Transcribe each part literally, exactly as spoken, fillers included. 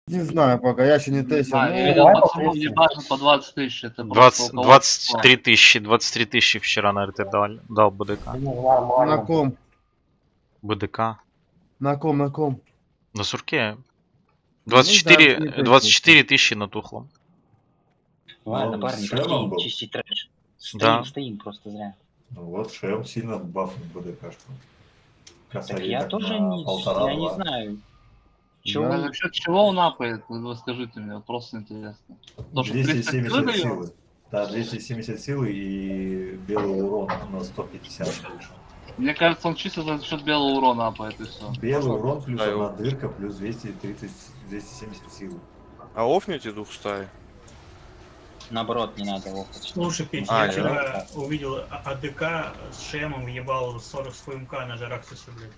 Не знаю пока, я еще не тестил. А, Ну, я видел давай пацанов потестим. ебашат по двадцать тысяч. Это двадцать, просто у кого двадцать три тысячи, двадцать три тысячи вчера на РТ дал, дал БДК. На Нормально. ком? БДК. На ком, на ком? На сурке. Ну, двадцать четыре, да, не двадцать тестил. четыре тысячи на тухлом. Ладно, Ну, парни, Шемом пошли был. чистить трэш. Стоим, Да. стоим просто зря. Ну вот, Шем сильно бафнул БДКшку. Так я тоже не, я не знаю. Чего Да. А вы- за счет чего он апает? Вы скажите мне, вот просто интересно. То, что триста силы двести семьдесят дает? силы. Да, двести семьдесят силы и белый урон на сто пятьдесят больше. Мне кажется, он чисто за счет белого урона апает и все. Белый урон плюс Да, одна его. дырка плюс двести тридцать, двести семьдесят силы. А офните двух стаи? Наоборот, не надо лопать. Слушай, Петь, А, я да? вчера увидел А- АДК с Шемом ебал сорок с ФМК на Жараксусе, блядь.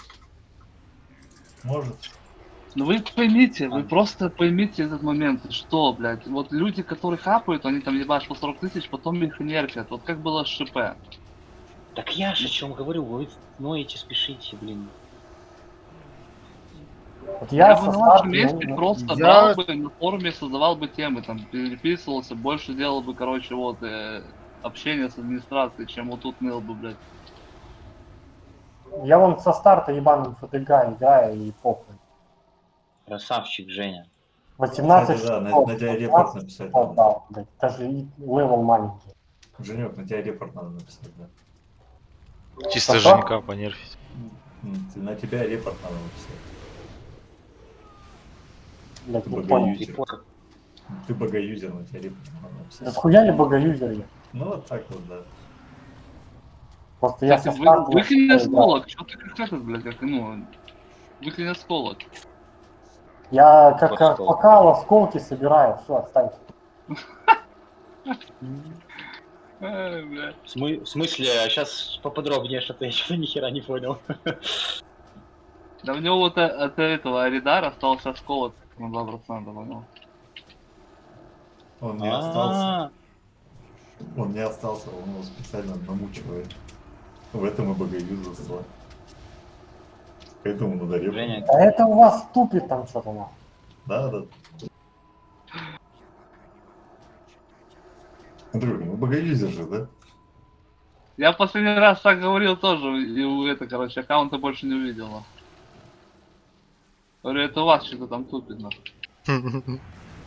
Может. Ну вы поймите, вы просто поймите этот момент, что, блядь, вот люди, которые хапают, они там ебашь по сорок тысяч, потом их нерфят. Вот как было с ШП. Так я же о чем говорю, вы ноете, спешите, блин. Вот Я, я бы со на вашем старта, месте ну, просто я- брал бы на форуме, создавал бы темы, там, переписывался, больше делал бы, короче, вот, э, общение с администрацией, чем вот тут ныл бы, блядь. я вон со старта ебаным ФТГ играю и похуй. Красавчик, Женя. восемнадцать Кстати, да, на, шестов, на тебя репорт восемнадцать написать шестов надо. дал, блядь. Даже и левел маленький. Женек, на тебя репорт надо написать, да. Чисто Что? Женька понерфить. М, ты- На тебя репорт надо написать. Блядь, Ты не понял. богоюзер. Репорт. Ты богоюзер, на тебя репорт надо Да написать. хуя ли богоюзер я? Ну вот так вот, да. Просто я со Так, вы, старта... выкини играю. осколок, что ты как этот, блядь, как, ну, выкини осколок. Я как Осколок. как пока осколки собираю, все, отстаньте. Эй, блядь. В смы- в смысле, а сейчас поподробнее, что-то я что-то ни хера не понял. Да у него вот от, от этого Аридара остался осколок на два процента, понял? Он не остался. А, Он не остался, он его специально намучивает. В этом и богоюзерство. Поэтому надо репорт. Женя, А это у вас тупит там что-то нахуй. Да, да. Андрюха, ну богоюзер же, да? Я в последний раз так говорил тоже, и у это, короче, аккаунта больше не увидел. нахуй. Говорю, это у вас что-то там тупит, нахуй.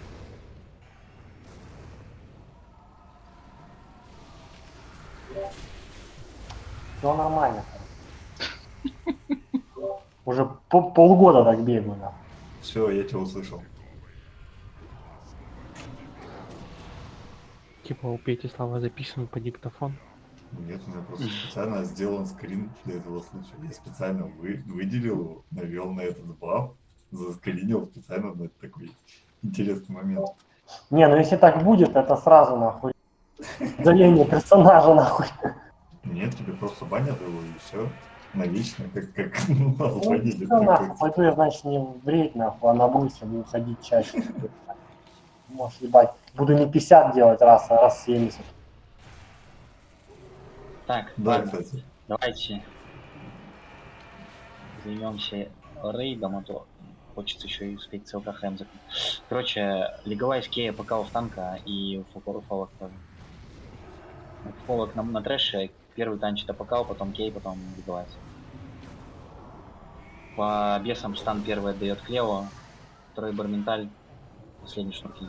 Все нормально. Уже по- полгода так бегаю, нахуй. Все, я тебя услышал. Типа у Пети слова записаны по диктофон. Нет, у меня просто специально сделан скрин для этого случая. Я специально вы, выделил его, навел на этот баф, заскринил специально на такой интересный момент. Не, ну если так будет, это сразу нахуй. Удаление персонажа нахуй. Нет, тебе просто банят его и все. Навечно, как, как ну, нас Ну, банили. всё, нахуй, такой. пойду я, значит, не в рейд, нахуй, а на бусте буду ходить чаще. Может, ебать, буду не пятьдесят делать раз, а раз семьдесят. так, Да, ладно, кстати. давайте займемся рейдом, а то хочется еще и успеть ЦЛК хэм закрыть. Короче, Леговайс Кея пока в танка и фолк фолок тоже. Фолок на, на трэше, первый танчит АПК, потом Кей, потом Леговайс. По бесам стан первый отдает Клео, второй Барменталь, последний шнурки.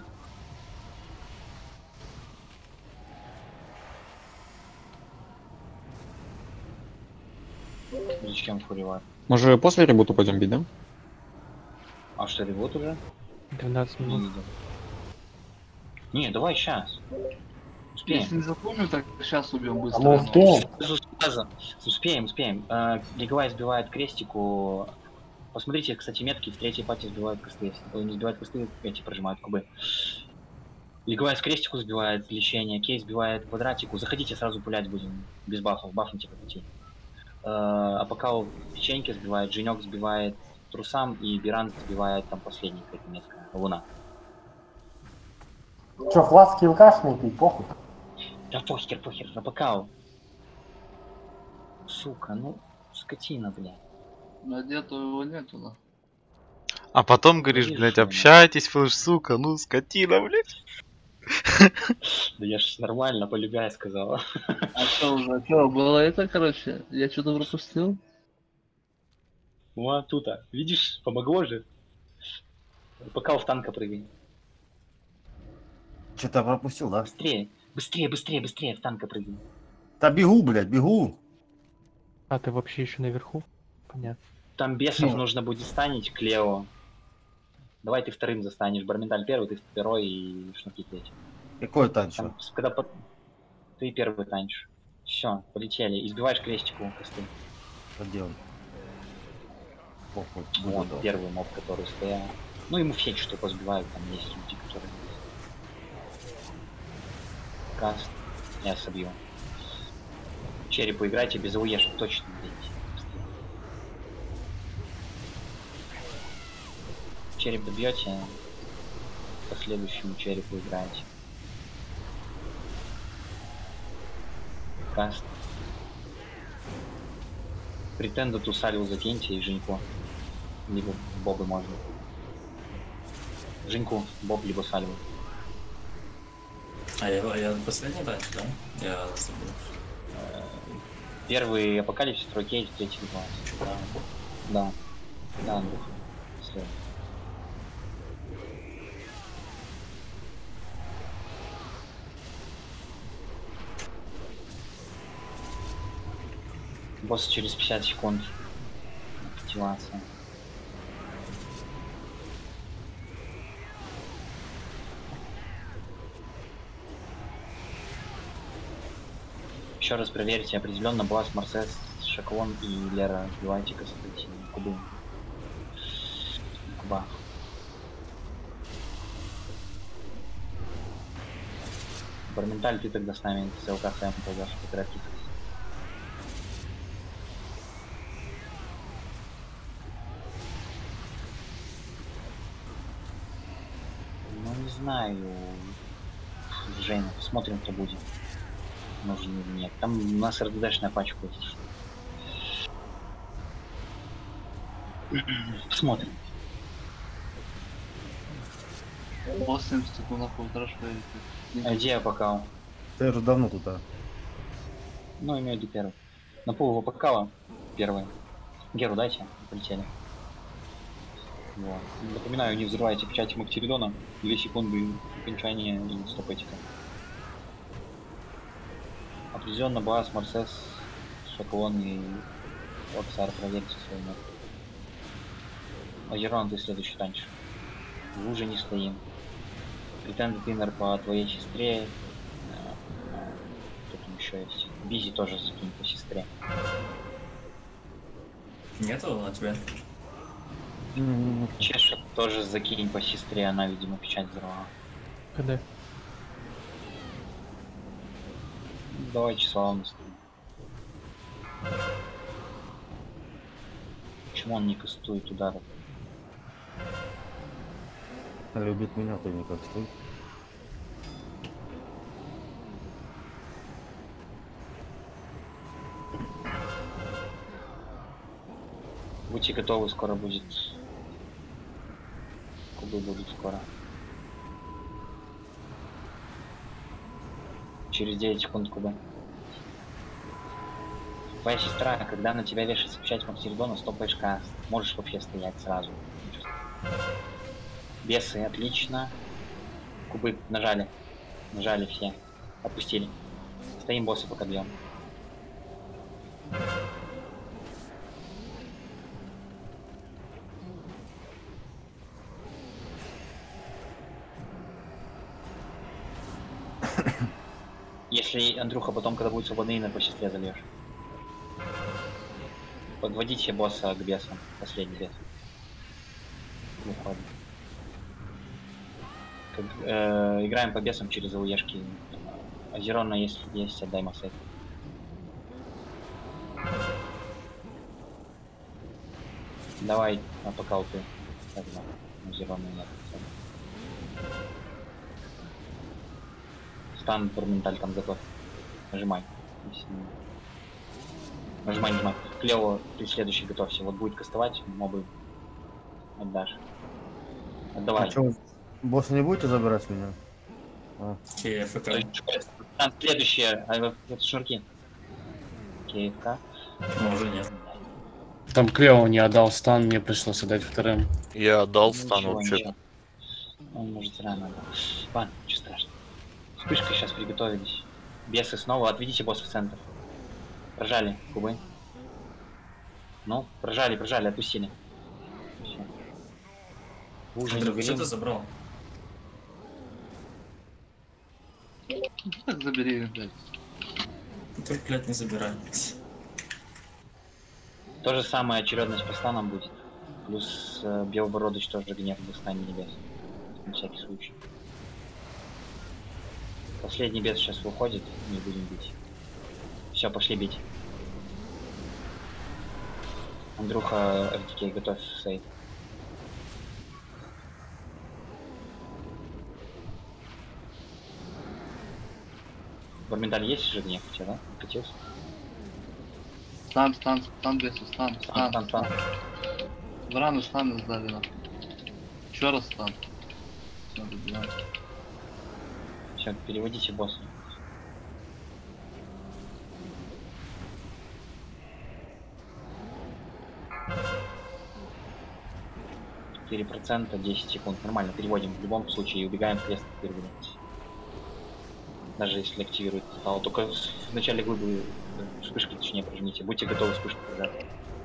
Зачем фуривар? Может, после ребута пойдем бить, да? А что, ревот уже? двенадцать Не минут. видел. Не, давай сейчас. Успеем. Если не запомню, так сейчас убьем А быстро. мы но- успеем? Сразу. Успеем, успеем. Э, Леговай сбивает крестику. Посмотрите, кстати, метки в третьей пати сбивают косты. Если кто не сбивает косты, эти прожимают кубы. Леговай с крестику сбивает лечение, Кей сбивает квадратику. Заходите, сразу пулять будем. Без бафов, бафните по пути. Э, а пока у печеньки сбивает, Женек сбивает трусам, и Биранг сбивает там последний, какая-то метка. Луна. Че, фласки алкашные пить, похуй. Да похер, похер, напакал. Сука, ну, скотина, блядь. Надету его нету, да. А потом говоришь, Видишь, блядь, ну. общайтесь, флеш, сука, ну, скотина, блядь. Да я ж нормально, полюбя сказала. А что уже, а что, было это, короче? Я что-то пропустил? Ну а тут-то, видишь, помогло же. Пока в танка прыгай. Что-то пропустил, да? Быстрее, быстрее, быстрее, быстрее в танка прыгай. Да бегу, блядь, бегу. А ты вообще еще наверху? Понятно. Там бесов Ну. нужно будет станить к Лео. Давай ты вторым застанешь. Барменталь первый, ты второй и шнурки третий. Какой танчо? Там, когда под... Ты первый танчишь. Все, полетели. Избиваешь крестику косты. Где он? Похуй, буду Вон дал. первый моб, который стоял. Ну ему все что позбивают, там есть люди, которые... Каст. Я собью. Черепу играйте, без ауеш точно бейте. Череп добьете, по следующему черепу играете. Каст. Претенда ту Салю закиньте и Женьку. Либо Бобы можно. Женьку, Боб, либо Сальву. А я, я последний танч, да? Я забыл. Первый апокалипсис, второй кейс, третий глаз. Да. Да. Да, Андрюх. Все. Босс через пятьдесят секунд. Активация. Еще раз проверьте, определенно Блас, Марсес, Шаклон и Лера. Сбивайте кстати, кубы. Куба. Барменталь, ты тогда с нами с ЛКСМ пойдешь по тропе. Ну не знаю. Женя, посмотрим, кто будет. Нужен или нет. Там у нас РДДшная пачка есть. Посмотрим. восемьдесят секунд нахуй, хорошо. А где я покал? Ты уже давно туда. Ну, имею в виду первый. На пол его покала. Первый. Геру дайте. Полетели. Вот. Напоминаю, не взрывайте в чате Мактеридона. Две секунды окончания и стопетика. Определенно Бас, Марсес, Шаклон и Оксар проверьте свой мир. Озерон, ты следующий танчишь. В луже не стоим. Претенд Тиннер по твоей сестре. Кто там еще есть? Бизи тоже закинь по сестре. Нету на тебя? Чешек тоже закинь по сестре, она, видимо, печать взорвала. Когда? Давай числа он стоит. Почему он не кастует ударов? Любит меня, то никак стоит. Будьте готовы, скоро будет. Кубы будут скоро. Через девять секунд куба. Твоя сестра, когда на тебя вешается печать Мактеридона, стопаешь каст. Можешь вообще стоять сразу. Бесы, отлично. Кубы нажали. Нажали все. Отпустили. Стоим, босса пока бьем. Если, Андрюха, потом, когда будет свободный инер, по сестре зальешь. Подводите босса к бесам. Последний бес. Выходим. Как, э, играем по бесам через ауешки. Азерона, если есть, отдай Масет. Давай, а пока ты. Азерона нет. Стан, Барменталь там готов. Нажимай. Нажимай, нажимай. Клево, ты следующий готовься. Вот будет кастовать, мобы. Отдашь. Отдавай. А чё, босса не будете забирать с меня? А. Окей, ФК. Там следующее, а это шнурки. КФК. Ну, уже нет. Там Клео не отдал стан, мне пришлось отдать вторым. Я отдал стан Ничего, вообще. ничего. Он может рано отдал. Ладно, ничего страшного. Вспышкой сейчас приготовились. Бесы снова, отведите босса в центр. Прожали губы. Ну, прожали, прожали, отпустили. Всё. Уже не Андрюх, что говорим. ты забрал? Так забери, блядь. Только, блядь, не забирай. То же самое очередность по станам будет. Плюс э, Белобородыч тоже гнев в стане небес. На всякий случай. Последний бес сейчас выходит, не будем бить. Все, пошли бить. Андрюха, эф ди кей, готовь сейв. Барменталь есть же гнев у тебя, да? Катился? Стан, стан, стан, бесы, стан, Стан, стан, стан, стан. Враны, стан сдали, нахуй. Еще раз стан. Всё, добиваем. Все, переводите босса. четыре процента, десять секунд. Нормально, переводим в любом случае и убегаем в крест вперед. Даже если активирует портал. Только в начале глыбы э, вспышки, точнее, прожмите. Будьте готовы вспышку прожать.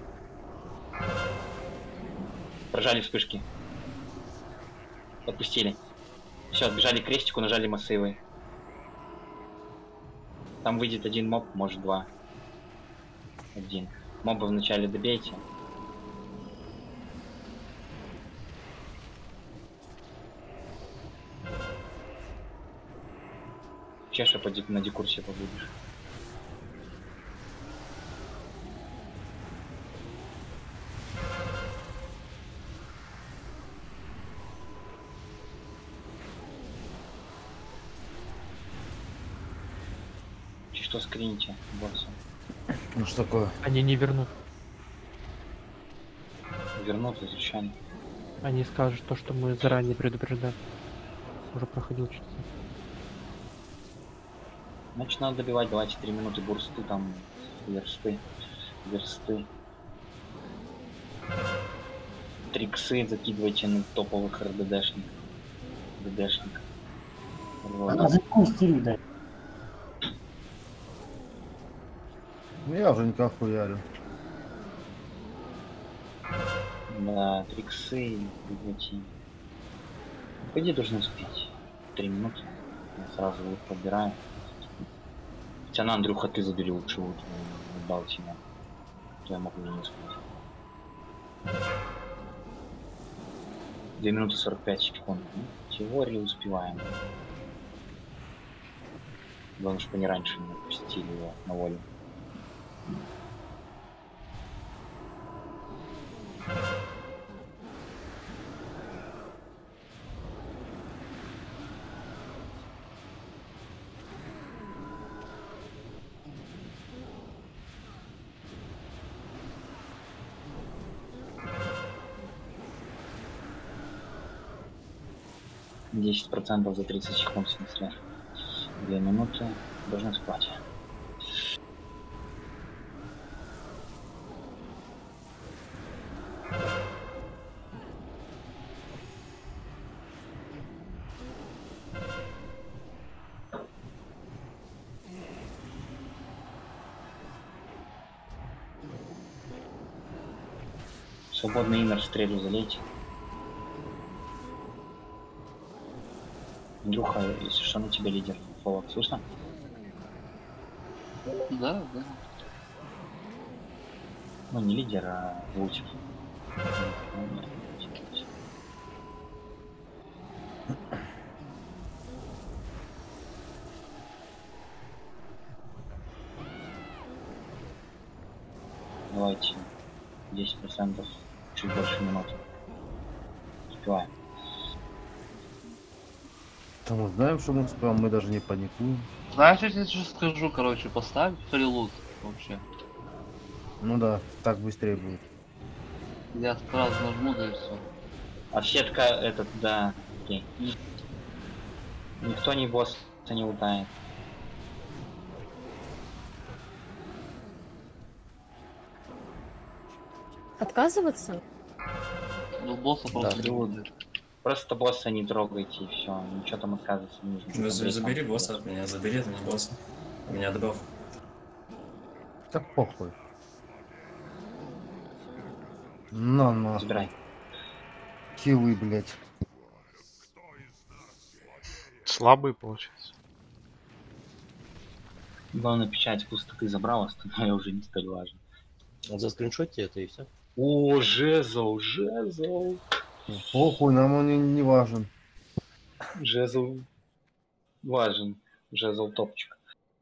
Прожали вспышки. Отпустили. Все, отбежали к крестику, нажали массивы. Там выйдет один моб, может два. Один. Моба вначале добейте. Чеша по ди- на декурсе побудешь. Че что скрините, босса? Ну что такое? Они не вернут. Вернут возвращение. Они скажут то, что мы заранее предупреждали. Уже проходил что-то. Значит, надо добивать, давайте три минуты бурсты, там, версты, версты. Триксы закидывайте на топовых РДДшников. ДДшников. А за какую стиль дай? Ну я уже никак хуярю. Да, триксы, эти. По идее должны успеть. Три минуты. Я сразу их подбираю. Хотя на, Андрюха, ты забери лучше вот дал тебя. Я могу не успеть. две минуты сорок пять секунд. Ну, теории успеваем. Главное, чтобы они раньше не отпустили его на волю. десять процентов за тридцать секунд, в смысле. две минуты. Должны спать. Свободный иннер стрелю залейте. Андрюха, если что, на тебя лидер. Фоллоу, слышно? Да, да. Ну, не лидер, а лучик. Давайте десять процентов, чуть больше минуты. Успеваем. Там мы знаем, что мы успеем, мы даже не паникуем. Знаешь, я тебе сейчас скажу, короче, поставь фрилут вообще. Ну да, так быстрее будет. Я сразу нажму, да и все. А сетка этот, да. Окей. Никто не босса не лутает. Отказываться? Ну, босса просто Да. приводит. Просто босса не трогайте и все. Ничего там отказываться не нужно. Ну, за- Смотреть забери там. босса от меня, забери от меня босса. У меня добав. Так похуй. На, на. Забирай. Килы, блядь. Слабый получается. Главное, печать пустоты забрал, остальное уже не столь важно. За скриншотте это и все. О, жезл, жезл. Похуй, нам он не, не важен. Жезл важен. Жезл топчик.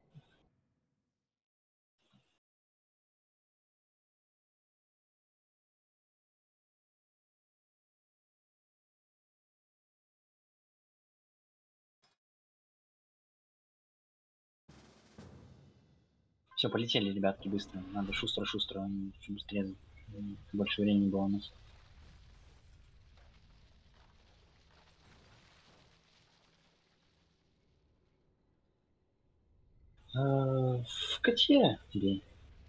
Все, полетели, ребятки, быстро. Надо шустро-шустро, чуть быстрее. Больше времени было у нас. Э, В коте бей.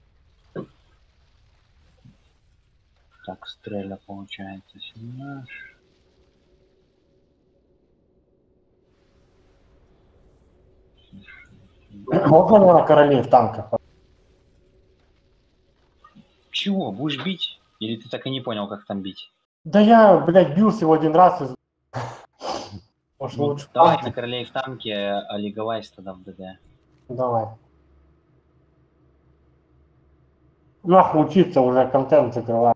Так, стреля получается. Снимаешь. Можно мне на королей в танках? Чего? Будешь бить? Или ты так и не понял, как там бить? Да я, блядь, бил всего один раз. И... Может, Ну, лучше в давай танке? на королей в танке, а Лиговайс тогда в ДД. Давай. Нахуй учиться, уже контент закрывать.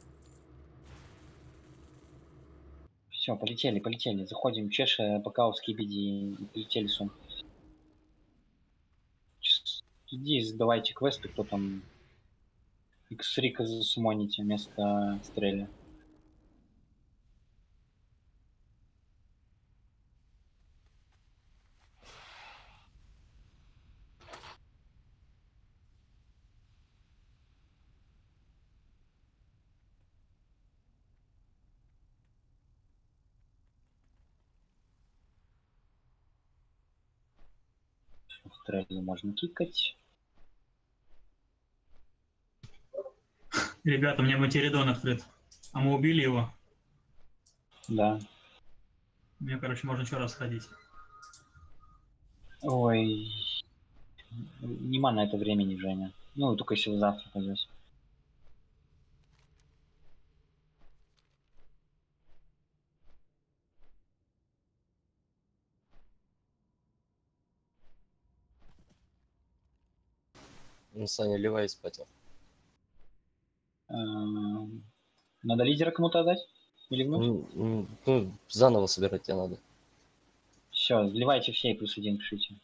Все, полетели, полетели. Заходим, Чеша, пока у Скибиди и полетели сум. Иди, сдавайте квесты, кто там. Икс-рика засумоните вместо стреля. Стрелю можно кикать. Ребята, у меня материдон открыт. А мы убили его? Да. Мне, короче, можно еще раз сходить. Ой. Нема на это времени, Женя. Ну, только если вы завтра пойдете. Ну, Саня, ливай спать. Эм, Надо лидера кому-то отдать? Или гнуть? Ну, ну, заново собирать тебе надо. Все, сливайте все и плюс один пишите.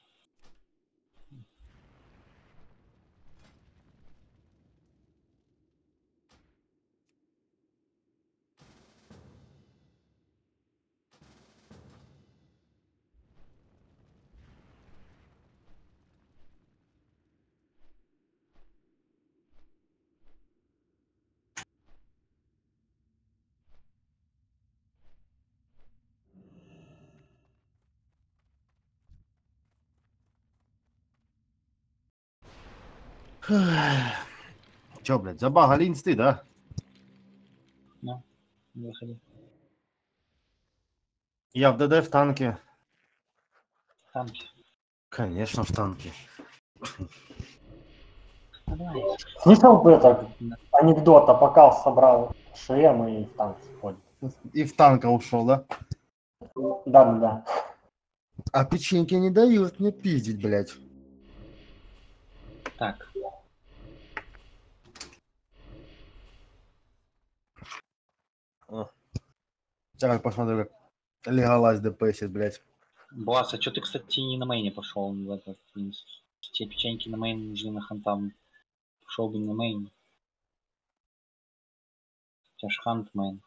Чё, блядь, забагали инсты, да? Ну, выходи. Я в ДД в танке. Танки. Конечно, в танке. Давай. Слышал бы это анекдот, Апокал собрал ШМ и в танк сходит. И в танка ушел, да? Да-да-да. А печеньки не дают мне пиздить, блядь. Так. О. Сейчас посмотрю, как легалайз ДПСит, блядь. Блас, а что ты, кстати, не на мейне пошел в этот? Те печеньки на мейн нужны на хантам. Пошел бы на мейн. У тебя ж хант мейн.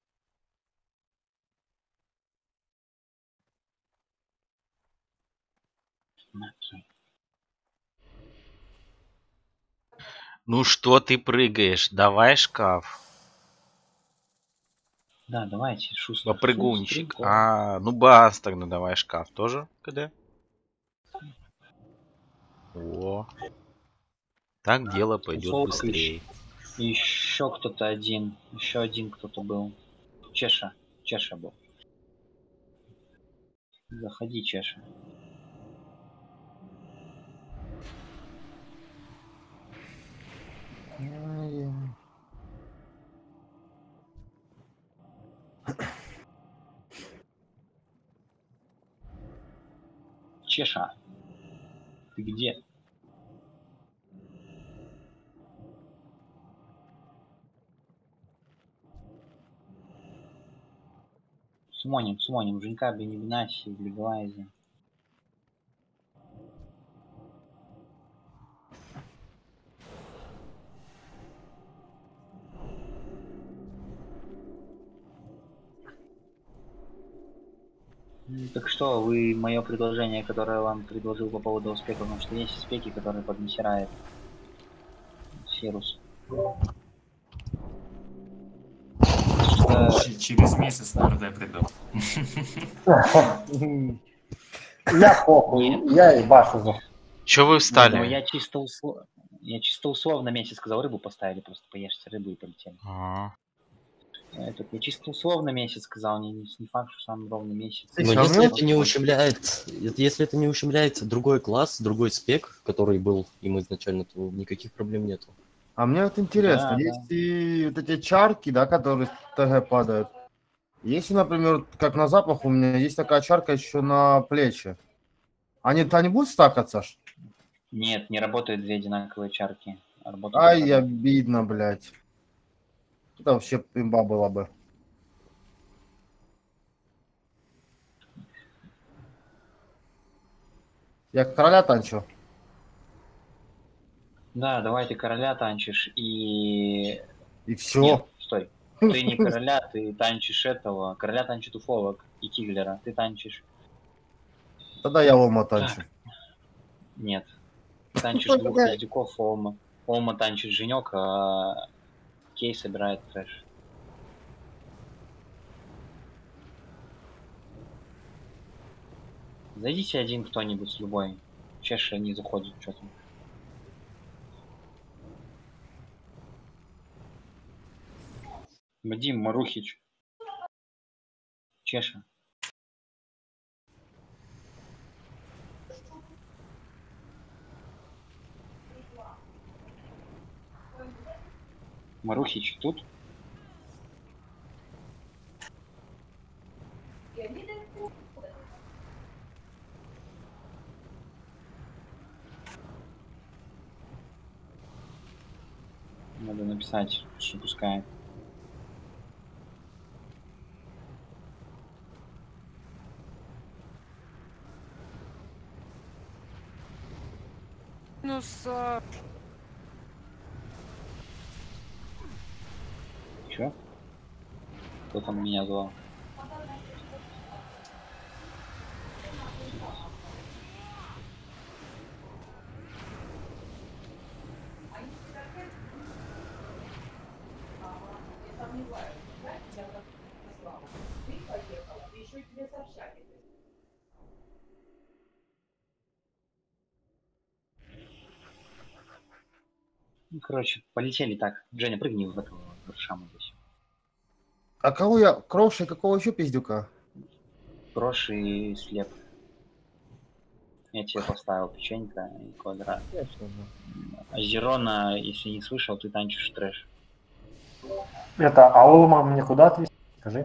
Окей. Ну что ты прыгаешь? Давай шкаф. Да, давайте, шустро. Попрыгунчик. шустро. А, ну бас тогда давай шкаф тоже. КД. О. Так дело пойдет Фолк быстрее. И еще кто-то один. Еще один кто-то был. Чеша. Чеша был. Заходи, Чеша. Чеша. Ты где? Сумоним, сумоним. Женька, Бенебинаси, Леглайзе. Так что, вы мое предложение, которое я вам предложил по поводу успеха, потому что есть успехи, которые подмесирает Сирус. Ч- Через месяц на РД придут. Я похуй, я и Башу за. Че вы Ну, встали? я чисто условно, я чисто условно месяц сказал, рыбу поставили, просто поешьте рыбу и полетели. А. Этот, я чисто условно месяц сказал, не, не, не факт, что сам ровный месяц. Но если это не ущемляет, если это не ущемляет другой класс, другой спек, который был им изначально, то никаких проблем нету. А мне вот интересно, Да, да. если вот эти чарки, да, которые с ТГ падают, если, например, как на запах у меня есть такая чарка еще на плечи, они, они будут стакаться? ж? Нет, не работают две одинаковые чарки. Работают Ай, только- обидно, блядь. Это вообще имба была бы. Я короля танчу. Да, давай ты короля танчишь и... И все. Нет, стой. Ты не короля, ты танчишь этого. Короля танчит уфолог и Тиглера. Ты танчишь... Тогда я Олма танчу. Нет. Ты танчишь двух пиздюков Олма. Олма танчит Женек, а Кей собирает трэш. Зайдите один кто-нибудь с любой. Чеша не заходит, что там. Вадим Марухич. Чеша. Марухич тут? Надо написать, что пускай. Минус... Чё? Кто там меня звал? Ну, короче, полетели так. Женя, прыгни в этого Варшаму здесь. А кого я? Кроши, какого еще пиздюка? Крош и слеп. Я тебе поставил печенька и квадрат. А Зерона, если не слышал, ты танчишь трэш. Это, а Олма мне куда отвезти? Скажи.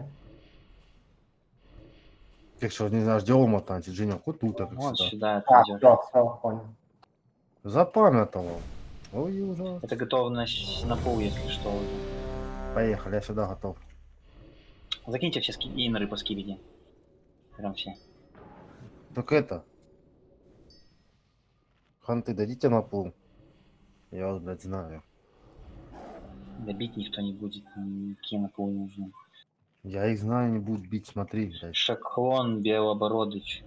Ты что, не знаешь, где Олма танчит? Женя, вот тут, как Вот всегда. сюда А, отведёшь. все, все, понял. Запамятовал. Ой, ужас. Это готовность на пол, если что. Уже. Поехали, я сюда готов. Закиньте все ски... инеры по скибиди. Прям все. Так это. Ханты, дадите на пул. Я вас, блядь, знаю. Добить никто не будет. Никакие на пол не нужны. Я их знаю, не будут бить, смотри, блядь. Шаклон, Белобородыч.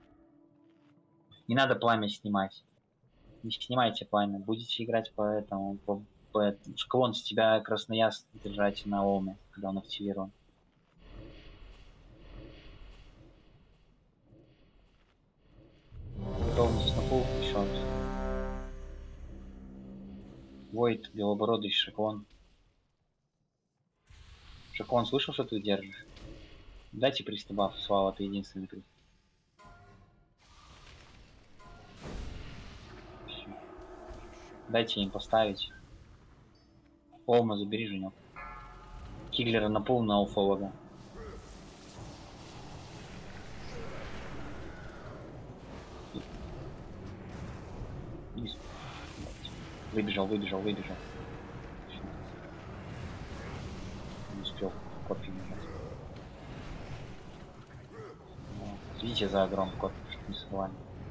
Не надо пламя снимать. Не снимайте пламя. Будете играть по этому. По, по этому. Шаклон с тебя красноясно держать на Олме, когда он активирован. Войд, белобородый, Шакон. Шакон, слышал, что ты держишь? Дайте пристабав, Слава, ты единственный приз. Дайте им поставить. Олма, забери женек. Киглера на пол на уфолога. Выбежал, выбежал, выбежал. Не успел копию нажать. Видите за огром копию, чтобы не сховали.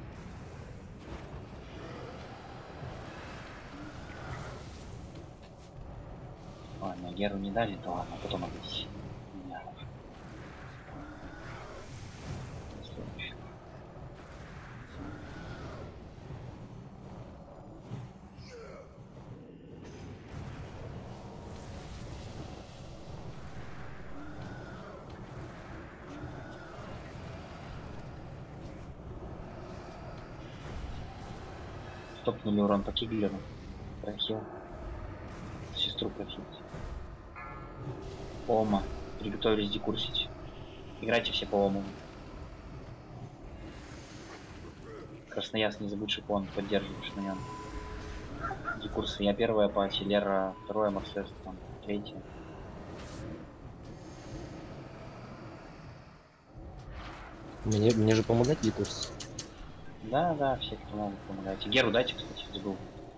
Ладно, Геру не дали, то ладно, потом отдать. Стопнули урон по Киглеру. Прохил. Сестру прохил. Ома. Приготовились декурсить. Играйте все по Ому. Краснояс, не забудь шипон, поддерживаешь на нем. Декурсы. Я первая пати, Лера второе, Марсес там третья. Мне, мне же помогать декурс? Да, да, все, кто могут, помогать. Геру дайте, кстати, забыл.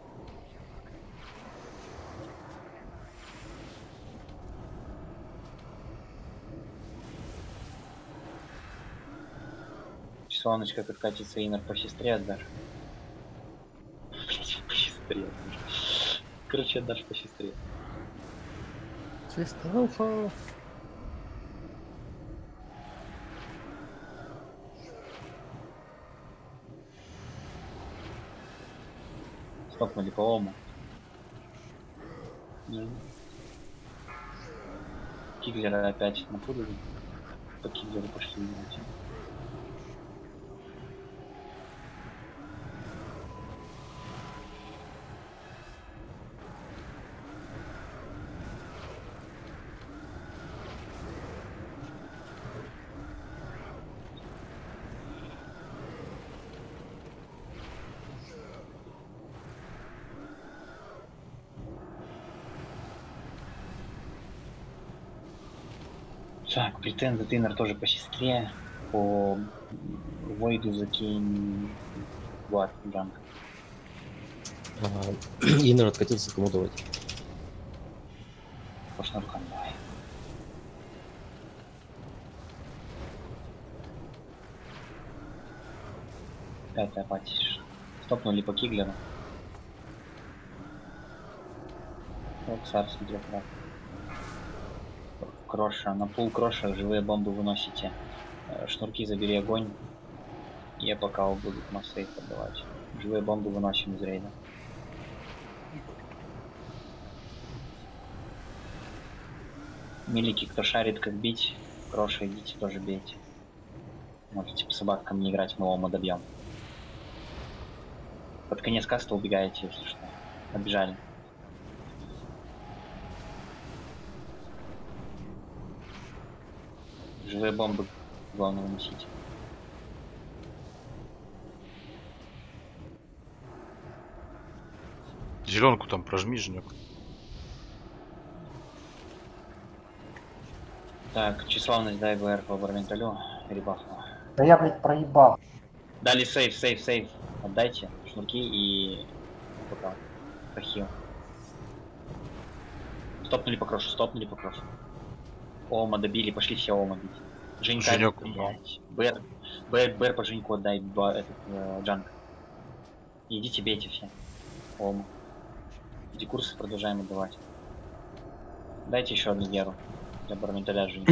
Часовночка, как катится Инер по сестре отдашь. По сестре отдашь. Короче, отдашь по сестре. Сеструха. Стопнули по Ому. Киглера опять напудили. По Киглеру пошли играть. Так, претензит Иннер тоже по сестре, по Войду закинь Влад, Джанг. Иннер откатился, кому давать? По шнуркам давай. Пятая патиш. Стопнули по Киглеру. Оксар, смотрю, прав. Кроша, на пул кроша живые бомбы выносите. Шнурки забери огонь. Я пока буду массейт отдавать. Живые бомбы выносим из рейда. Милики, кто шарит как бить, кроша идите тоже бейте. Можете по собакам не играть, мы Ома добьем. Под конец каста убегаете, если что. Отбежали. Живые бомбы главное выносить. Зеленку там прожми, Женек. Так, тщеславность дай БР по барменталю. Ребафну. Да я, блядь, проебал. Дали сейф, сейф, сейф. Отдайте шнурки и пока. Похил. Стопнули по крошу, стопнули по крошу. Ома добили, пошли все Ома бить. Женька, Женек, Бэр, Бэр, Бэр по Женьку отдай, ба, этот, э, Джанг. Идите, бейте все. Ома. Эти курсы продолжаем отдавать. Дайте еще одну Геру. Для барменталя Женька.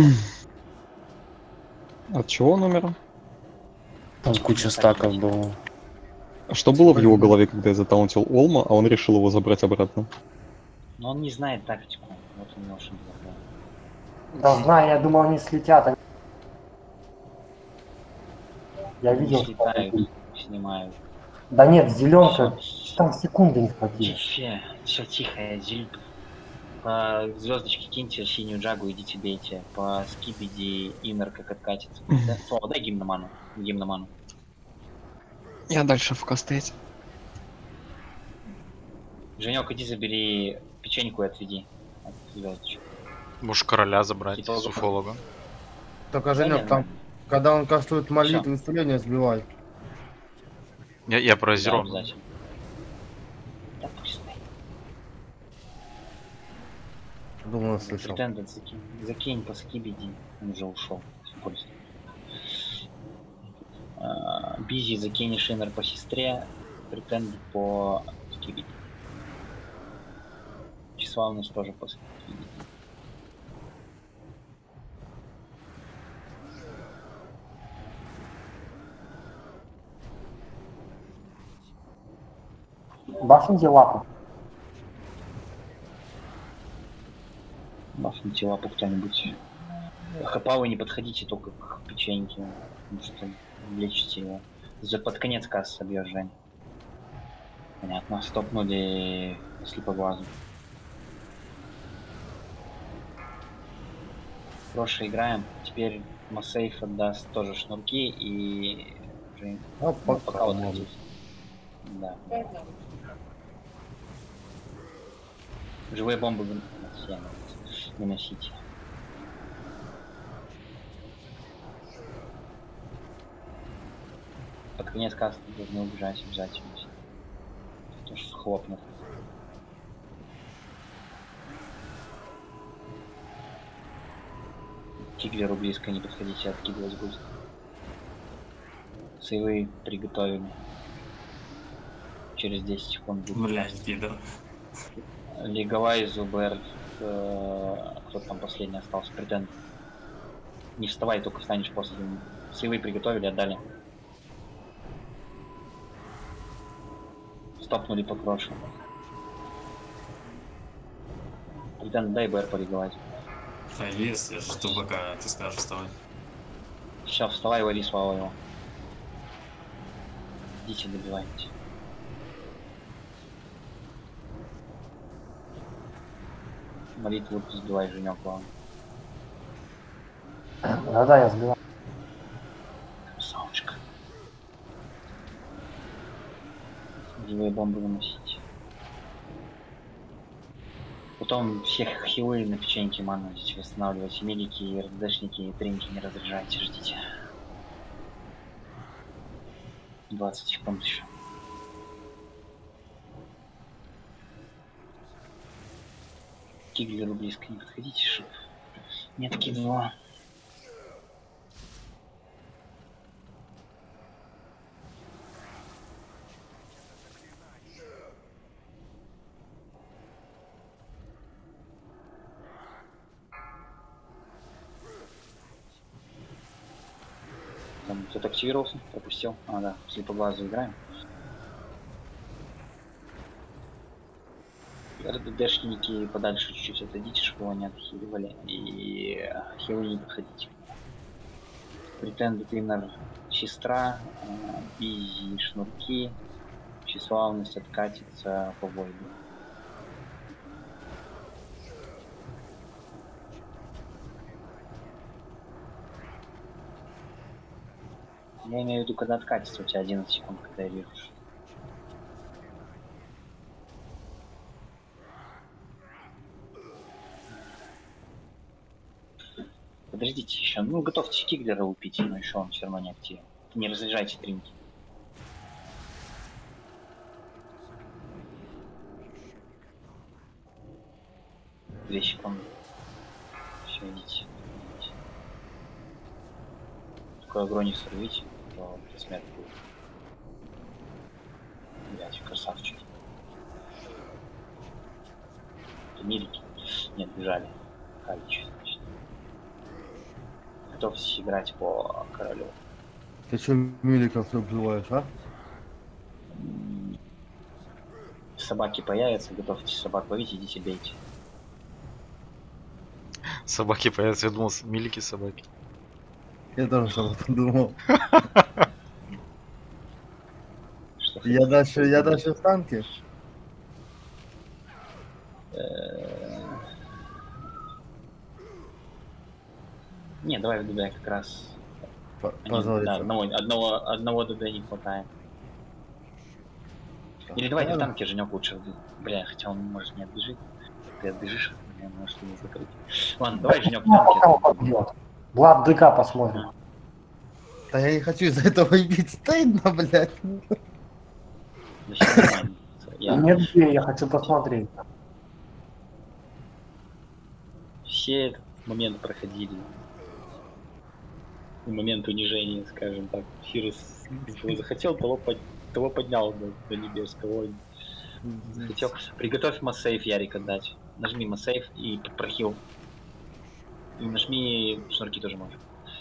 От чего номера? Там куча стаков было. А что было в его голове, когда я затаунтил Олма, а он решил его забрать обратно? Но он не знает тактику. Вот у него ошибка. Да знаю, я думал, они слетят. Они... Я Они видел, слетают, снимают. Да нет, зеленка, там секунды не хватило. Все, все тихо, зель... По звездочке киньте синюю джагу, идите бейте. По скибиди иннер как откатится. Да? О, дай гимн на ману. Гимн на ману. Я дальше в стоять. Женек, иди забери печеньку и отведи. От звездочек. Можешь короля забрать с уфолога. Только, Женек, там, когда он кастует молитву и исцеление, сбивай. Я, я про зеро. Да, да пусть. Думаю, слышал. Претендент закинь, закинь по скибиди, он уже ушел. А, Бизи закинь шинер по сестре, претендент по скибиди. Числа у нас тоже по скибиди. Башните лапу. Бахните лапу кто-нибудь. Хапавы не подходите только к печеньке, потому что лечите его. За под конец кассы собьешь, Жень. Понятно, стопнули слепоглазу. Прошлое играем, теперь Массейф отдаст тоже шнурки и... Жень, а, ну, пока, пока вот ходить. Да. Живые бомбы выносите. Под конец каста должны убежать обязательно. Потому что схлопнут. Тиглеру близко не подходите, откидывать будет. Сейвы приготовили. Через десять секунд будет. Блядь, пидор. Лиговай, Зубер, э, кто там последний остался, претенд. Не вставай, только встанешь после. Сейвы приготовили, отдали. Стопнули по крошу. Претенд, дай БР полиговать. А если что, пока ты скажешь вставать. Сейчас вставай, лови слава его. Идите, добивайте. Молитву сбивай, Женек, главное. Да-да, я сбиваю. Красавчик. Живые бомбы выносить. Потом всех хилы на печеньке ману здесь восстанавливайте. Медики, РДшники, тринки не разряжайте, ждите. двадцать секунд еще. Киглеру близко не подходите, шип. Нет кидала. Там кто-то активировался, пропустил. А, да, слепоглазу играем. РДДшники подальше чуть-чуть отойдите, чтобы они отхиливали. И хилы не подходите. Претендент иннер сестра, бизи шнурки, тщеславность откатится по войду. Я имею в виду, когда откатится, у тебя одиннадцать секунд, когда я вижу. Подождите еще, ну готовьте Киглера упить, но еще он все равно не активен. Не разряжайте тринки. Две секунды. Все, идите. Такой огонь не сорвите, то смерть будет. Блять, красавчик. Это милики. Нет, бежали. Калич, значит. Готовьтесь играть по королю. Ты че миликов убиваешь, а? Собаки появятся, готовьтесь собак ловить, идите бейте. Собаки появятся, я думал, милики собаки. Я тоже об этом думал. Что Я дальше, я дальше в танке. Не, давай в ДД как раз. Позориться. Да, одного, одного, одного ДД не хватает. Или давай в танке, Женек, лучше. Бля, хотя он может не отбежит. Ты отбежишь, я может не закрыть. Ладно, давай, Женек, в танке. Влад ДК посмотрим. Да я не хочу из-за этого бить, стыдно, блядь. Я... Нет, я хочу посмотреть. Все этот момент проходили. Момент унижения, скажем так. Фирус захотел, того, под... того поднял до, до небес, кого захотел. Приготовь массейв, Ярик, отдать. Нажми массейв и прохил. И нажми шнурки тоже можешь.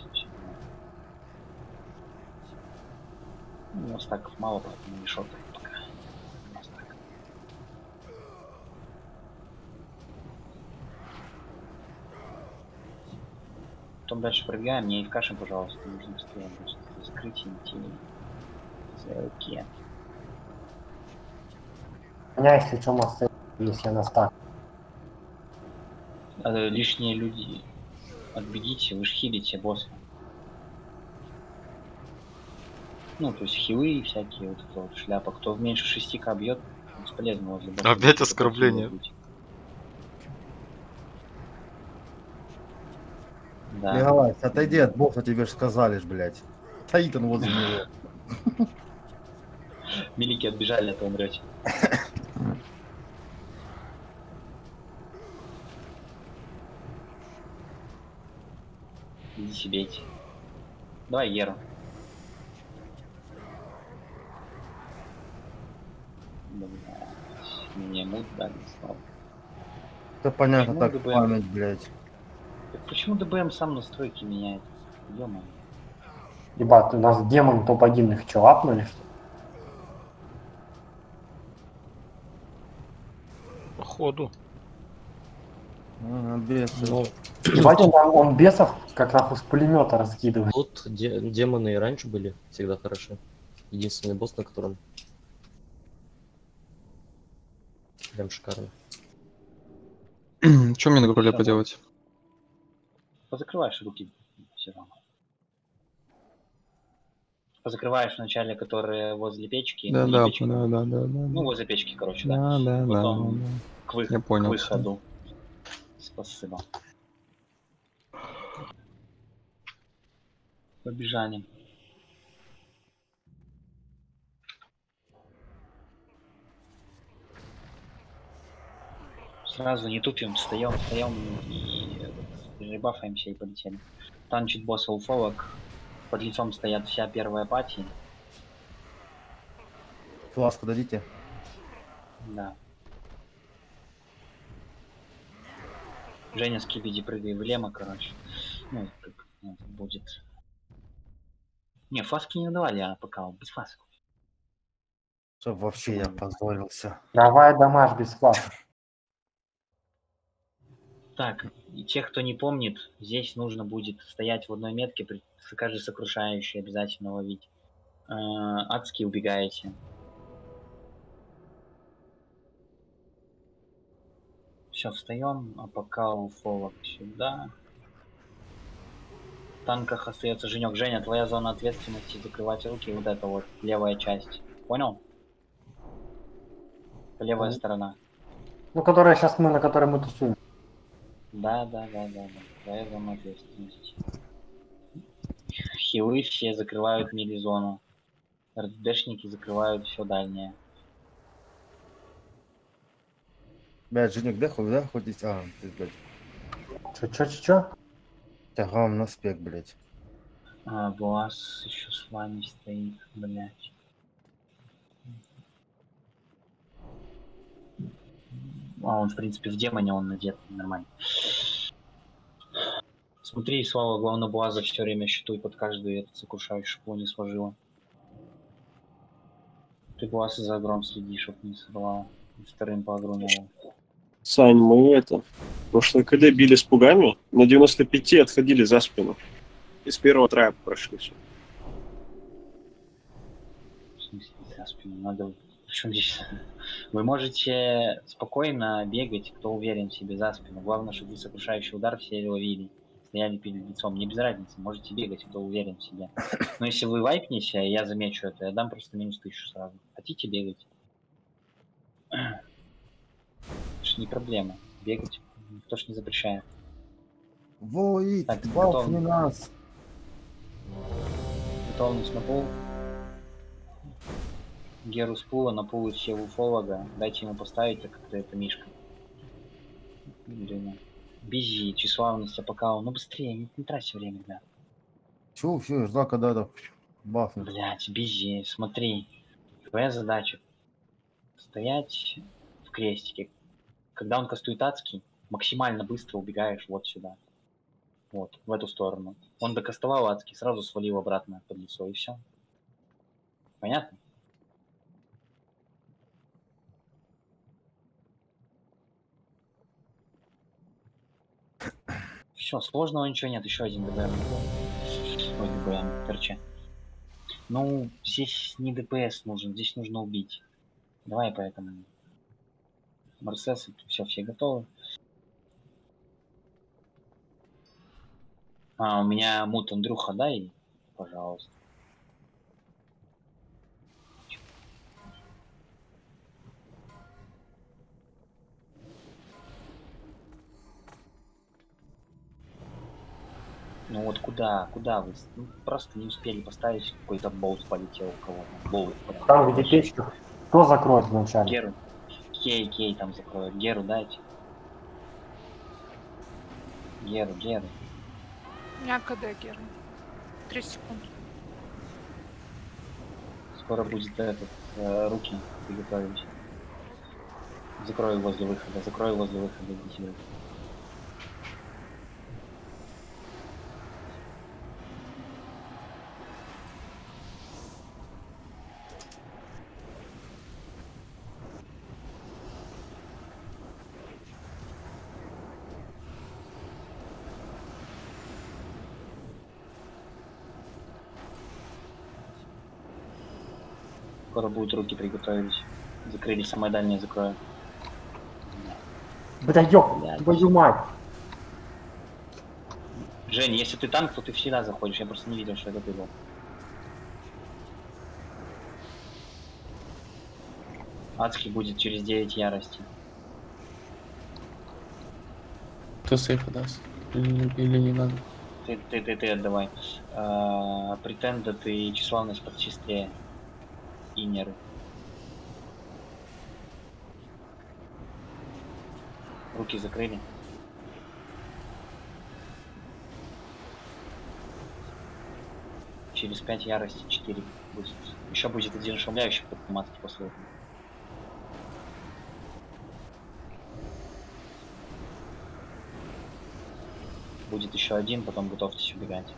У нас так мало, поэтому не шоты пока. У нас так. Потом дальше пробегаем, мне и в кашем, пожалуйста, нужно быстрее закрыть и идти. Окей. У меня, если что, масса, если я на стак. А, лишние люди. Отбегите, вы ж хилите босса. Ну, то есть хилы всякие, вот эта вот шляпа. Кто в меньше шести ка бьет, бесполезно возле босса. Опять оскорбление. Да. Николай, отойди от босса, тебе же сказали ж, блядь. Стоит он возле него. Милики отбежали, а то умрете. Иди себе идти. Давай Еру. Мне мут дали снова. Это понятно, так память, блядь. Так почему ДБМ сам настройки меняет? Ё-моё. Ебать, у нас демон топ один, их чё, апнули, что ли? Походу. А, бесы. Ну, ебать, он, он бесов как нахуй с пулемета раскидывает. Тут де демоны и раньше были всегда хороши. Единственный босс, на котором прям шикарно. Что мне на короле поделать? Позакрываешь руки все равно. Позакрываешь вначале, которые возле печки. Да, да, печки. да, да, да, да. Ну, возле печки, короче, да. Да, да, Потом да, да. К, вы... Я понял. к выходу. Спасибо. Побежали. Сразу не тупим, встаем, встаем и ребафаемся и полетели. Танчит босса уфолог. Под лицом стоят вся первая пати. Фласку дадите? Да. Женя с Кибиди прыгай в лема, короче. Ну, как ну, будет. Не, фласки не давали, а пока без фласок. Чтоб вообще я позорился. Давай дамаж без фласок. Так, и тех, кто не помнит, здесь нужно будет стоять в одной метке, при каждой сокрушающей обязательно ловить. Э -э, адски убегаете. Все, встаем, а пока у фолок сюда. В танках остается Женек. Женя, твоя зона ответственности закрывать руки, вот это вот левая часть. Понял? Левая mm. сторона. Ну, которая сейчас мы, на которой мы тусуем. Да, да, да, да, да. Твоя зона ответственности. Хилы все закрывают мили-зону. РДшники закрывают все дальнее. Блядь, Женек, да хуй, да? Ходить? А, ты, блядь. Чё, чё, чё, чё? Тягам на спек, блядь. А, Буас еще с вами стоит, блядь. А он, в принципе, в демоне он надет, нормально. Смотри, Слава, главное, Буаза все время щитуй под каждую эту сокрушающую, чтобы не сложила. Ты Буаса за агром следи, чтоб не сорвала. Вторым по агру не было. Сань, мы это, в прошлой КД били с пугами, на девяносто пяти отходили за спину. Из первого трая прошли все. смысле за спину? Надо... Причем здесь? Вы можете спокойно бегать, кто уверен в себе, за спину. Главное, чтобы вы сокрушающий удар все ловили. Стояли перед лицом. Мне без разницы, можете бегать, кто уверен в себе. Но если вы вайпнете, а я замечу это, я дам просто минус тысячу сразу. Хотите бегать? Это ж не проблема. Бегать никто ж не запрещает. Воит, Так, бахни нас. Готовность на пол. Геру с пула, на пул все уфолога. Дайте ему поставить, так как это Мишка. Блин. Бези, тщеславность, а пока он... Ну быстрее, не, не трать время, да. Чего, все, я ждал, когда это бахнет. Блять, бези, смотри. Твоя задача стоять в крестике. Когда он кастует адский, максимально быстро убегаешь вот сюда. Вот, в эту сторону. Он докастовал адский, сразу свалил обратно под лицо, и все. Понятно? Все, сложного ничего нет, еще один ДБМ. Ой, ДБМ, короче. Ну, здесь не ДПС нужен, здесь нужно убить. Давай поэтому. Мерседес, все, все готовы. А, у меня мут Андрюха, дай, пожалуйста. Ну вот куда, куда вы? Ну, просто не успели поставить, какой-то болт полетел у кого-то. Болт. Там, где печка, кто закроет вначале? Геру. Кей, Кей там закроет. Геру дайте. Геру, Геру. У меня КД, Гера. Три секунды. Скоро будет этот, э, руки приготовить. Закрою возле выхода, закрою возле выхода. Иди. Скоро будут руки приготовить. Закрыли, самое дальнее закрою. Бля, ёп, твою мать. Женя, если ты танк, то ты всегда заходишь. Я просто не видел, что это ты был. Адский будет через девять ярости. Кто сейф даст? Или, или не надо? Ты, ты, ты, ты отдавай. А, претенда, ты тщеславность подчистлее. Инеры. Руки закрыли. Через пять ярости четыре будет. Еще будет один шумляющий под матки после этого. Будет еще один, потом готовьтесь убегать.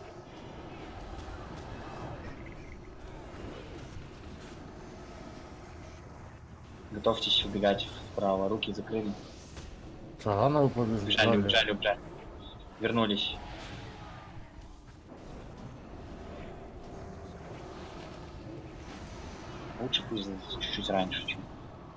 Готовьтесь убегать вправо, руки закрыли. Саранову побежали. Убежали, убежали, убежали. Вернулись. Лучше пусть чуть-чуть раньше, чем.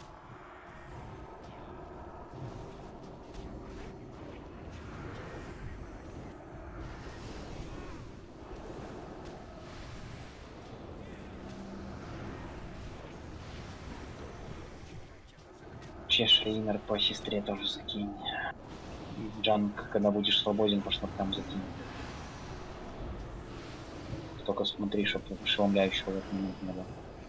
Шейнер по сестре тоже закинь. Джанк, когда будешь свободен, по шнуркам закинь. Только смотри, чтобы ошеломляющего в этот момент не было.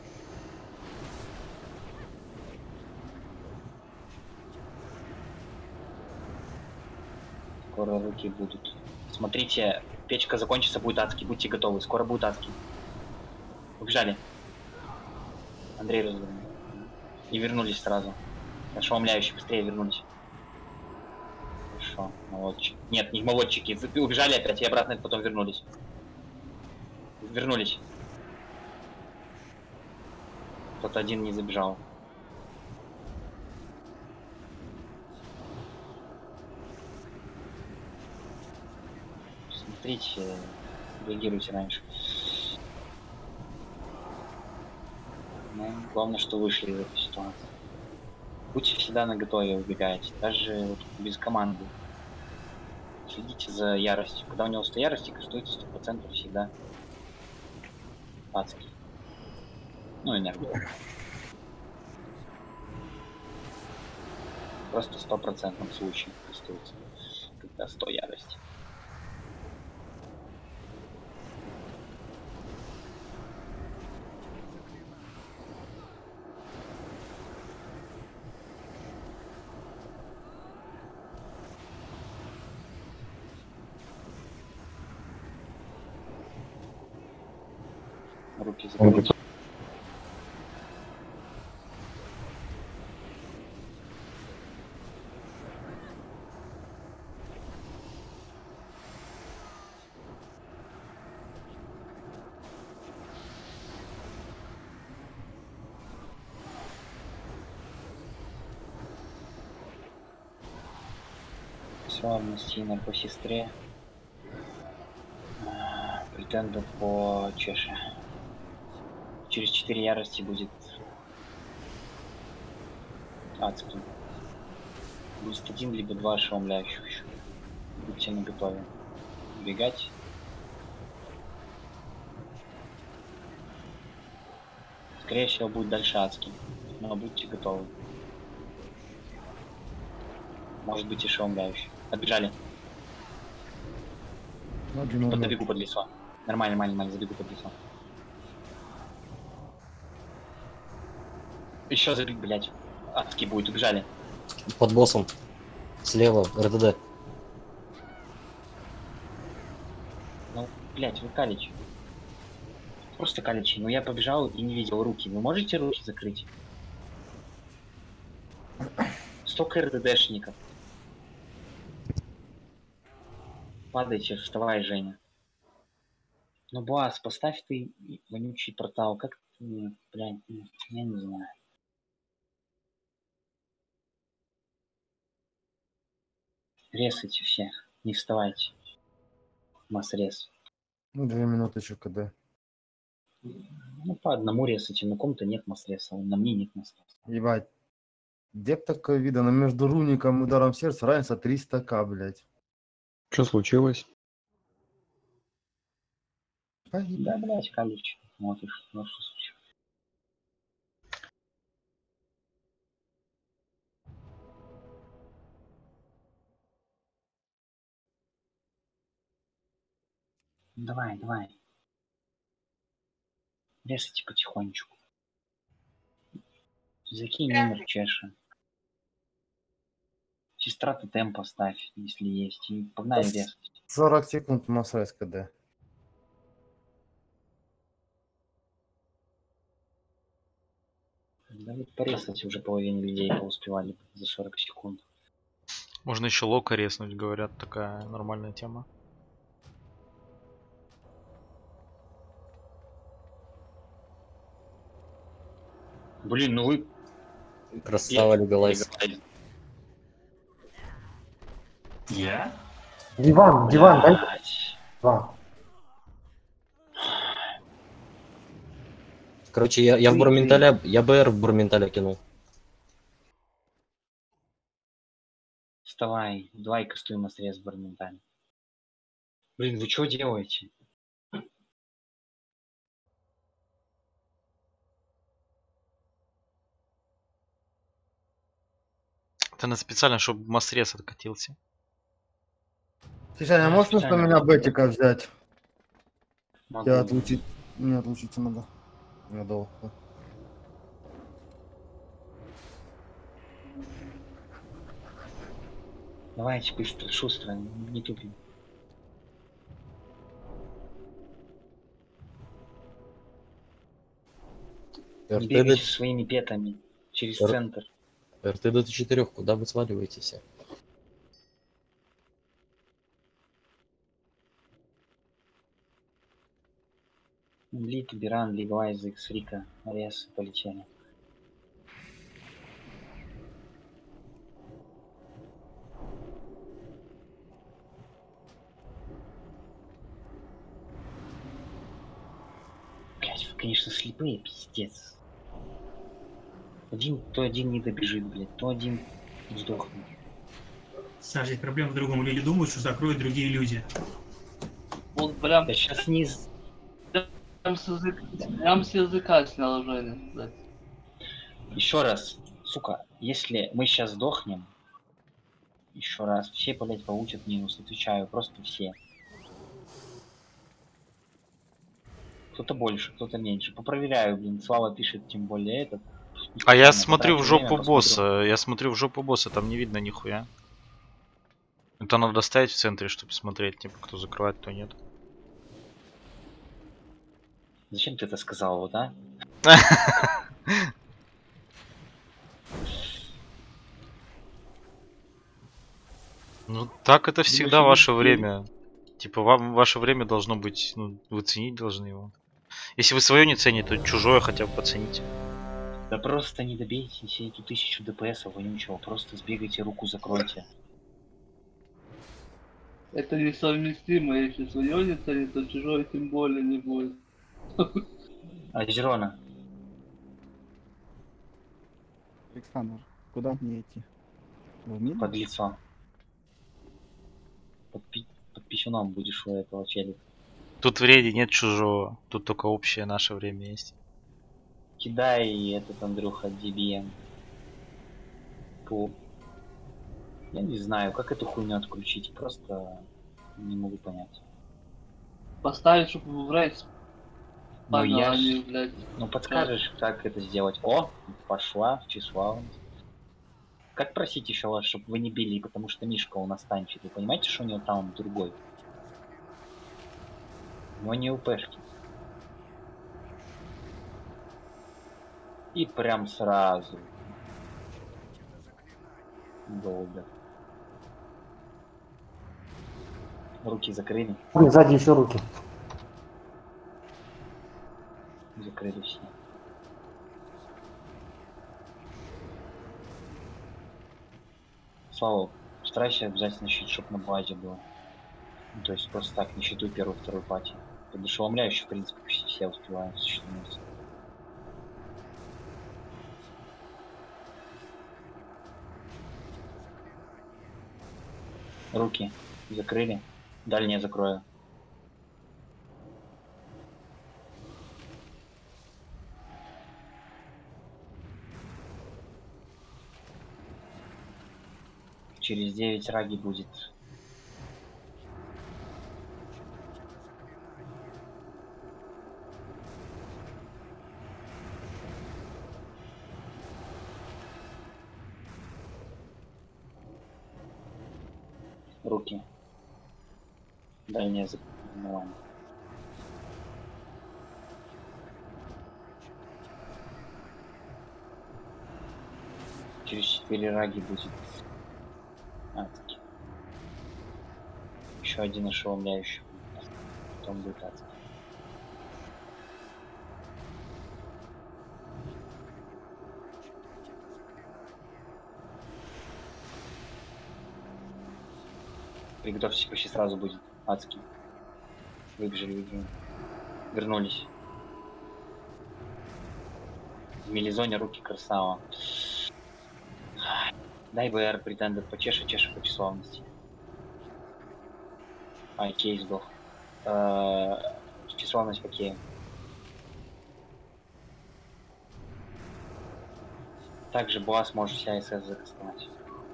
Скоро руки будут. Смотрите, печка закончится, будет адский. Будьте готовы, скоро будет адский. Убежали. Андрей развернул. И вернулись сразу. Ошеломляющие, быстрее вернулись. Хорошо, молодчик. Нет, не молодчики. Вы убежали опять и обратно потом вернулись. Вернулись. Кто-то один не забежал. Смотрите, реагируйте раньше. Ну, главное, что вышли из этой ситуации. Будьте всегда наготове, убегайте, даже вот без команды. Следите за яростью. Когда у него сто ярости, кастуйте сто процентов всегда. Адский. Ну, энергию. Просто в стопроцентном случае кастуется, когда сто ярости. Руки закрыть. Славно Стинер по сестре. Претендент по чеше. Через четыре ярости будет адский. Будет один либо два ошеломляющих еще. Будьте наготове. Убегать. Скорее всего будет дальше адский. Но будьте готовы. Может быть ошеломляющий. Отбежали. Под забегу под лицо. Нормально, нормально, нормально, забегу под лицо. Еще забег, блять. Адский будет, убежали. Под боссом. Слева, РДД. Ну, блять, вы каличи. Просто каличи. Ну я побежал и не видел руки. Вы можете руки закрыть? Столько РДДшников. Падайте, вставай, Женя. Ну, Бас, поставь ты вонючий портал. Как ты, блядь, я не знаю. Резайте всех, не вставайте. Масс-рез. Ну, две минуты еще КД. Ну, по одному резайте, на ком-то нет масс-реза, на мне нет масс-реза. Ебать. Где б такое видно? Между руником и ударом сердца разница триста ка, блядь. Что случилось? Погиб. Да, блядь, калич. Вот и что, что случилось. Давай, давай. Резайте потихонечку. Закинь номер чеша. Сестра ты темп поставь, если есть. И погнали резать. сорок секунд масс-рез КД. Да вы порезать уже половину людей успевали за сорок секунд. Можно еще лока резнуть, говорят, такая нормальная тема. Блин, ну вы... Красава, Легалайз. Я? Диван, диван, дай. Диван. Короче, я, я в Бурменталя, я БР в Бурменталя кинул. Вставай, давай кастуем срез Бурменталя. Блин, вы что делаете? Это на специально, чтобы масс-рез откатился. Сейчас, а можешь вместо меня Бетика взять? Могу. Я отлучить. Мне отлучиться надо. Я долго. Давайте быстро, шустро, не тупим. Не бегайте своими петами через Р... центр. РТ до четырех, куда вы сваливаете все? Лит, Биран, Лигвайз, Икс, Рика, Ариас, полетели. Блять, вы, конечно, слепые, пиздец. Один, то один не добежит, блядь, то один сдохнет. Саш, здесь проблема в другом. Люди думают, что закроют другие люди. Вот прям... Я сейчас не... Прям с языка, прям с языка снял Женя, блядь. Еще раз, сука, если мы сейчас сдохнем, еще раз, все, блядь, получат минус, отвечаю, просто все. Кто-то больше, кто-то меньше. Попроверяю, блин, Слава пишет, тем более этот. А я смотрю в жопу босса, я смотрю в жопу босса, там не видно нихуя. Это надо ставить в центре, чтобы смотреть, типа, кто закрывает, кто нет. Зачем ты это сказал, вот, а? Ну так это всегда ваше время. Типа вам ваше время должно быть, ну, вы ценить должны его. Если вы свое не цените, то чужое хотя бы поцените. Да просто не добейте себе эту тысячу ДПСов, вы ничего, просто сбегайте, руку закройте. Это несовместимо, если свое не ценит, то чужое тем более не будет. А Зерона? Александр, куда мне идти? В мир? Под лицо. Под, пи под писюном будешь у этого челика. Тут времени нет чужого, тут только общее наше время есть. Кидай этот, Андрюха, ди би эм. По... Я не знаю, как эту хуйню отключить, просто не могу понять. Поставить, чтобы в рейс. Ну я ж... они, блядь. Ну подскажешь, как это сделать? О, пошла в числа. Как просить еще вас, чтобы вы не били, потому что Мишка у нас танчит. Вы понимаете, что у него там другой? У него не УПшки. И прям сразу. Долго. Руки закрыли. Сзади еще руки. Закрыли все. Слава, старайся обязательно щит, чтоб на базе было. Ну, то есть просто так, не считаю первую, вторую пати. Под ошеломляющий, в принципе, почти все успевают существовать. Руки закрыли. Дальние закрою. Через девять раги будет. Руки. Дальние закрываем. Через четыре раги будет. А, таки. Еще один ошеломляющий. Потом будет адский. Приготовьтесь, почти сразу будет адский. Выбежали, выбежали. Вернулись. В мелизоне руки красава. Дай БР, претендер, почеши, чеши по числовности. Ай, Кей сдох. Э-э- числовность по Кею. Также Буас может вся СС закастовать.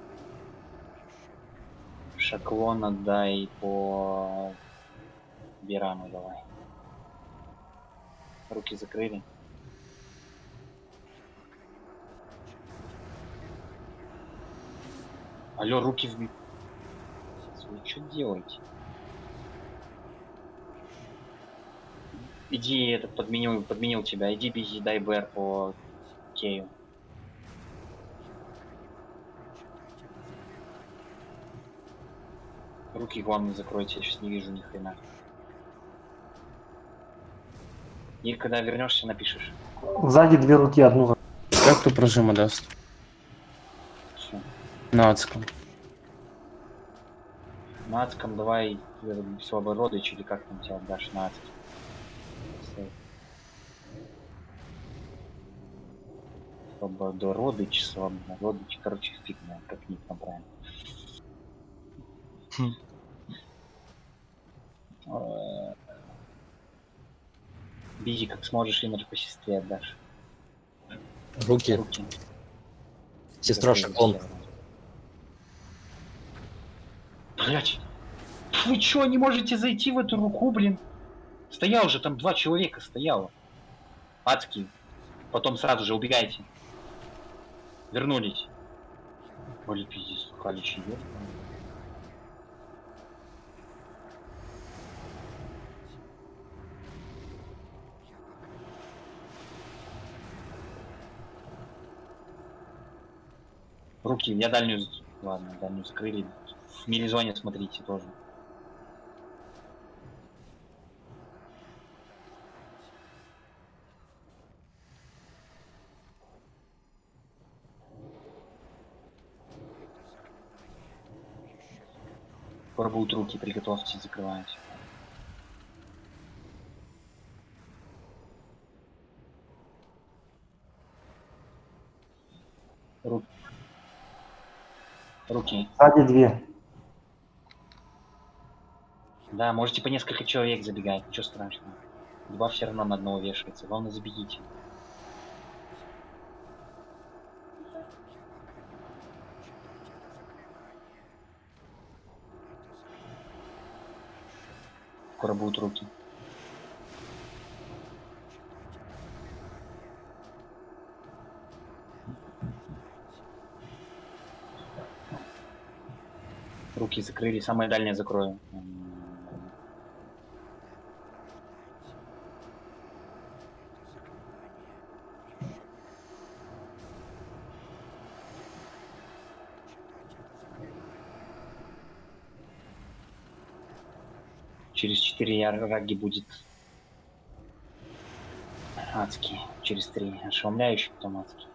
Шаклон отдай по Бирану давай. Руки закрыли. Алло, руки в... Вы что делаете? Иди, этот, подменил, подменил тебя. Иди, бези, дай БР по Кею. Руки, главное, закройте, я сейчас не вижу ни хрена. И когда вернешься, напишешь. Сзади две руки, одну. Как кто прожима даст? Всё. На адском. На адском давай Слабородыч или как там тебя дашь на адском. Свобода, Родыч, свобода, Родыч, короче, фиг знает, как ник там правильно. Э, Бизи, как сможешь, инер по сестре отдашь. Руки. Руки. Сестра Шаклон. Блять. Вы чё, не можете зайти в эту руку, блин? Стоял же, там два человека стояло. Адский. Потом сразу же убегайте. Вернулись. Блин, пиздец, Халич идет. Руки, я дальнюю... Ладно, дальнюю скрыли. В милизоне смотрите тоже. Скоро будут руки, приготовьте, закрывайте. Ру... Руки. Сзади две. Да, можете по несколько человек забегать, ничего страшного. Два все равно на одного вешается, главное забегите. Скоро будут руки. Руки закрыли, самое дальнее закрою. Через четыре яраги будет адский. Через три ошеломляющий, потом адский.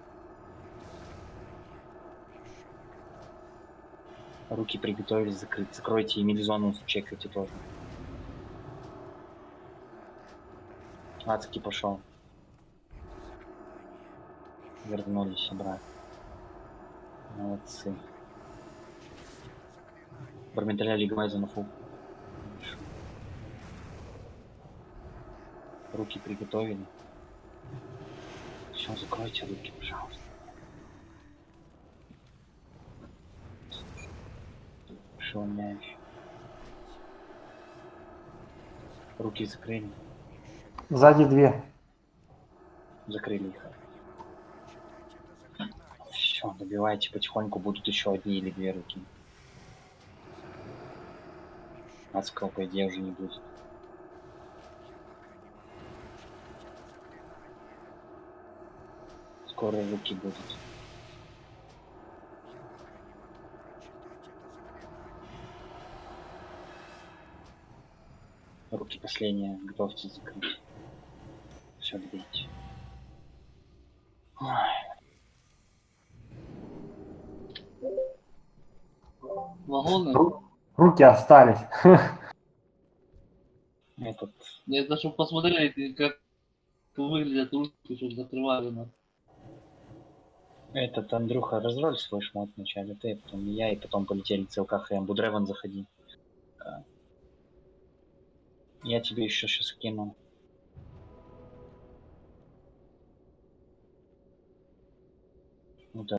Руки приготовились закрыть. Закройте и милизону чекайте тоже. Адский пошел. Вернулись обратно. Молодцы. Барменталя Лигвайза на фул. Руки приготовили. Все, закройте руки, пожалуйста. Ошеломляющий. Руки закрыли. Сзади две. Закрыли их. Все, добивайте потихоньку, будут еще одни или две руки. Адского, по идее, уже не будет. Скоро руки будут. Руки последние, готовьтесь закрыть. Все, добейте. Вагоны? Ру- Руки остались. Этот. Я даже посмотреть, как выглядят руки, чтобы закрывали нас. Этот, Андрюха, разроль свой шмот вначале, ты, потом я, и потом полетели цел КХМ. Будреван, заходи. Я тебе еще сейчас кину. Ну да.